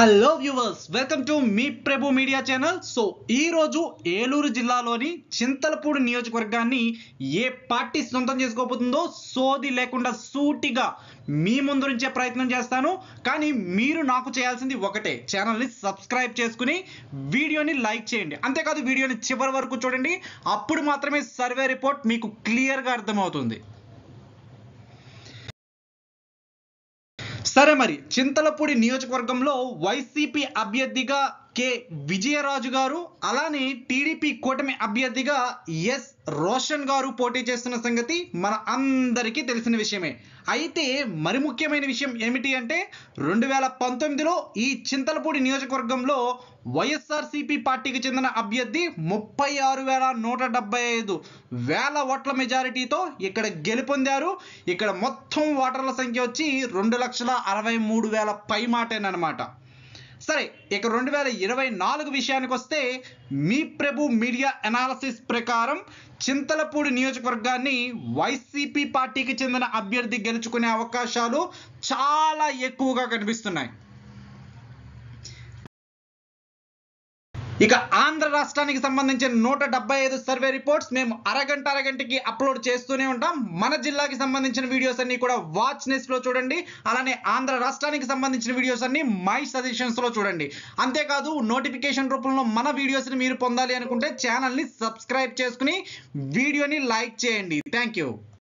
Hello viewers, welcome to మీ Prabhu media channel. So ఈ రోజు ఏలూరు జిల్లాలోని చింతలపూడి నియోజకవర్గాన్ని ఏ పార్టీ సొంతం చేసుకోబోతుందో సోది లేకుండా సూటిగా మీ ముందు నుంచే ప్రయత్నం చేస్తాను. కానీ మీరు నాకు చేయాల్సింది ఒకటే, ఛానల్ని సబ్స్క్రైబ్ చేసుకుని వీడియోని లైక్ చేయండి. అంతేకాదు వీడియోని చివరి వరకు చూడండి, అప్పుడు మాత్రమే సర్వే రిపోర్ట్ మీకు క్లియర్గా అర్థమవుతుంది. సరే, మరి చింతలపూడి నియోజకవర్గంలో వైసీపీ అభ్యర్థిగా కె విజయరాజు గారు, అలానే టీడీపీ కూటమి అభ్యర్థిగా ఎస్ రోషన్ గారు పోటీ చేస్తున్న సంగతి మన అందరికీ తెలిసిన విషయమే. అయితే మరి ముఖ్యమైన విషయం ఏమిటి అంటే 2019లో ఈ చింతలపూడి నియోజకవర్గంలో వైఎస్ఆర్సీపీ పార్టీకి చెందిన అభ్యర్థి 36,175 ఓట్ల మెజారిటీతో ఇక్కడ గెలుపొందారు. ఇక్కడ మొత్తం ఓటర్ల సంఖ్య వచ్చి 2,63,000 పై మాటేనమాట. సరే, ఇక 2024 విషయానికి వస్తే మీ ప్రభు మీడియా అనాలిసిస్ ప్రకారం చింతలపూడి నియోజకవర్గాన్ని వైసీపీ పార్టీకి చెందిన అభ్యర్థి గెలుచుకునే అవకాశాలు చాలా ఎక్కువగా కనిపిస్తున్నాయి. ఇక ఆంధ్ర రాష్ట్రానికి సంబంధించిన 175 సర్వే రిపోర్ట్స్ మేము అరగంటకి అప్లోడ్ చేస్తూనే ఉంటాం. మన జిల్లాకి సంబంధించిన వీడియోస్ అన్ని కూడా వాచ్ నెస్ట్లో చూడండి. అలానే ఆంధ్ర రాష్ట్రానికి సంబంధించిన వీడియోస్ అన్ని మై సజెషన్స్లో చూడండి. అంతేకాదు నోటిఫికేషన్ రూపంలో మన వీడియోస్ని మీరు పొందాలి అనుకుంటే ఛానల్ని సబ్స్క్రైబ్ చేసుకుని వీడియోని లైక్ చేయండి. Thank you.